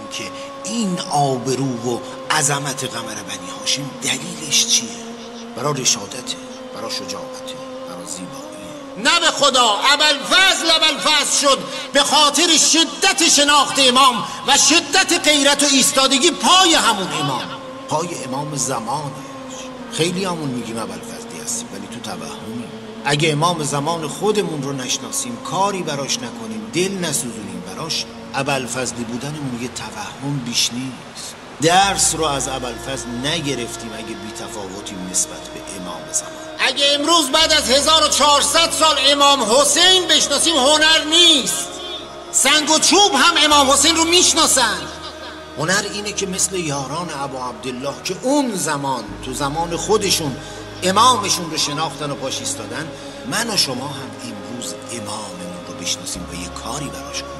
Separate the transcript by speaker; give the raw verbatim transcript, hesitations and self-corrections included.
Speaker 1: که این آبرو و عظمت قمر بنی هاشم دلیلش چیه؟ برای رشادته، برای شجاعته، برای زیبایی.
Speaker 2: نه به خدا، ابوالفضل ابوالفضل شد به خاطر شدت شناخت امام و شدت غیرت و ایستادگی پای همون امام،
Speaker 1: پای امام زمانش. خیلی همون میگیم ابوالفضلی هستیم ولی تو توهمی. اگه امام زمان خودمون رو نشناسیم، کاری براش نکنیم، دل نسوزونیم براش، ابوالفضلی بودنمون یه توهم بیش نیست. درس رو از ابوالفضل نگرفتیم اگه بی تفاوتیم نسبت به امام زمان.
Speaker 2: اگه امروز بعد از هزار و چهارصد سال امام حسین بشناسیم هنر نیست. سنگ و چوب هم امام حسین رو میشناسن.
Speaker 1: هنر اینه که مثل یاران ابا عبدالله که اون زمان تو زمان خودشون امامشون رو شناختن و پاش ایستادن، من و شما هم امروز اماممون رو بشناسیم و یه کاری براش کنیم.